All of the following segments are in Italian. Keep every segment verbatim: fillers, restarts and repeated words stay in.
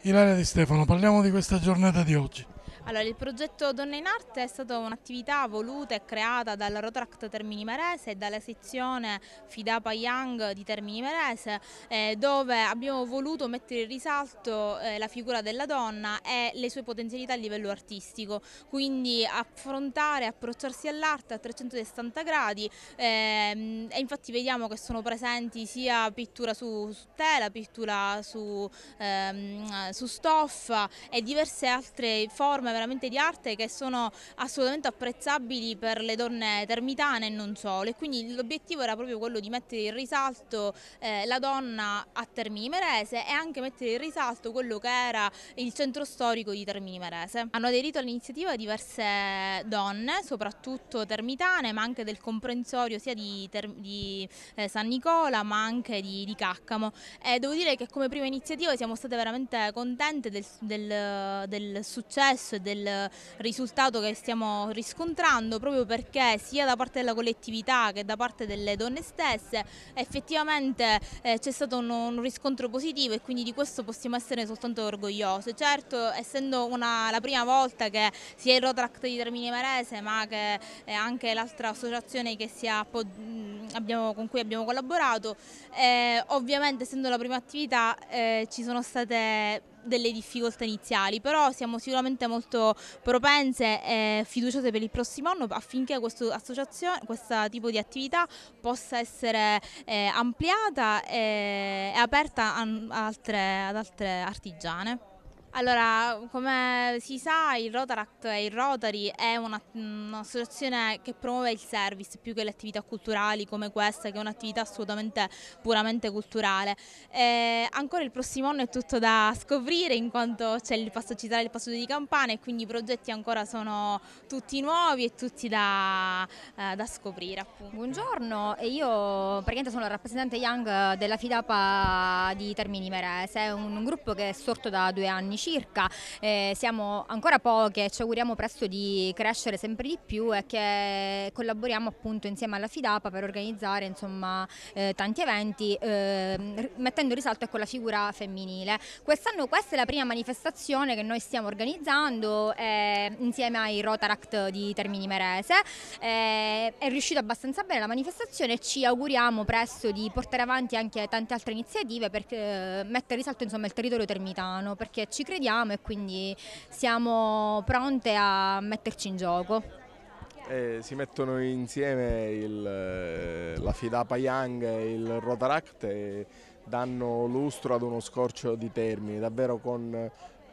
Ilaria Di Stefano, parliamo di questa giornata di oggi. Allora, il progetto Donne in Arte è stata un'attività voluta e creata dalla Rotaract Termini Imerese e dalla sezione Fidapa Young di Termini Imerese, eh, dove abbiamo voluto mettere in risalto eh, la figura della donna e le sue potenzialità a livello artistico, quindi affrontare, approcciarsi all'arte a trecentosessanta gradi ehm, e infatti vediamo che sono presenti sia pittura su, su tela, pittura su, ehm, su stoffa e diverse altre forme veramente di arte che sono assolutamente apprezzabili per le donne termitane e non solo, e quindi l'obiettivo era proprio quello di mettere in risalto eh, la donna a Termini Imerese e anche mettere in risalto quello che era il centro storico di Termini Imerese. Hanno aderito all'iniziativa diverse donne, soprattutto termitane, ma anche del comprensorio sia di, di eh, San Nicola ma anche di, di Caccamo, e devo dire che come prima iniziativa siamo state veramente contente del, del, del successo e del risultato che stiamo riscontrando, proprio perché sia da parte della collettività che da parte delle donne stesse effettivamente eh, c'è stato un, un riscontro positivo, e quindi di questo possiamo essere soltanto orgogliose. Certo, essendo una, la prima volta che sia il Rotaract di Termini Imerese ma che è anche l'altra associazione che si ha, abbiamo, con cui abbiamo collaborato, eh, ovviamente essendo la prima attività eh, ci sono state delle difficoltà iniziali, però siamo sicuramente molto propense e fiduciose per il prossimo anno affinché questo tipo di attività possa essere eh, ampliata e, e aperta a, a altre, ad altre artigiane. Allora, come si sa, il Rotaract e il Rotary è un'associazione che promuove il service più che le attività culturali come questa, che è un'attività assolutamente puramente culturale. E ancora il prossimo anno è tutto da scoprire, in quanto c'è il passo, ci sarà il passo di campana, e quindi i progetti ancora sono tutti nuovi e tutti da, eh, da scoprire, appunto. Buongiorno, io praticamente sono la rappresentante Young della Fidapa di Termini Imerese, un, un gruppo che è sorto da due anni circa, eh, siamo ancora poche, ci auguriamo presto di crescere sempre di più e che collaboriamo appunto insieme alla Fidapa per organizzare insomma eh, tanti eventi eh, mettendo in risalto ecco, la figura femminile. Quest'anno questa è la prima manifestazione che noi stiamo organizzando eh, insieme ai Rotaract di Termini Imerese, eh, è riuscita abbastanza bene la manifestazione e ci auguriamo presto di portare avanti anche tante altre iniziative per eh, mettere in risalto insomma il territorio termitano, perché ci crediamo e quindi siamo pronte a metterci in gioco. Eh, si mettono insieme il, la Fidapa Young e il Rotaract e danno lustro ad uno scorcio di Termini, davvero con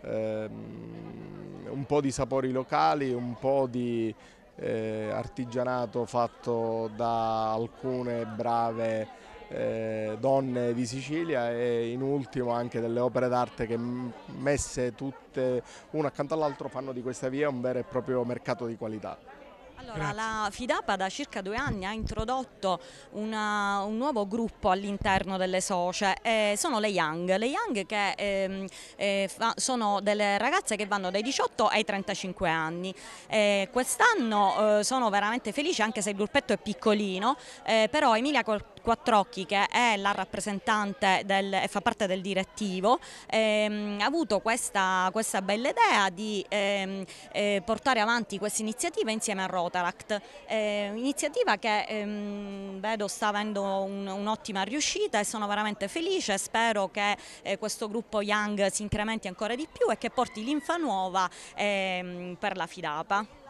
ehm, un po' di sapori locali, un po' di eh, artigianato fatto da alcune brave Eh, donne di Sicilia, e in ultimo anche delle opere d'arte che messe tutte una accanto all'altro fanno di questa via un vero e proprio mercato di qualità. Allora, la Fidapa da circa due anni ha introdotto una, un nuovo gruppo all'interno delle socie, eh, sono le Young, le Young che ehm, eh, fa, sono delle ragazze che vanno dai diciotto ai trentacinque anni. Eh, quest'anno eh, sono veramente felice, anche se il gruppetto è piccolino, eh, però Emilia Quattrocchi, che è la rappresentante del, e fa parte del direttivo, ehm, ha avuto questa, questa bella idea di ehm, eh, portare avanti questa iniziativa insieme a Rotaract, eh, iniziativa che ehm, vedo sta avendo un'ottima un riuscita, e sono veramente felice. Spero che eh, questo gruppo Young si incrementi ancora di più e che porti linfa nuova ehm, per la Fidapa.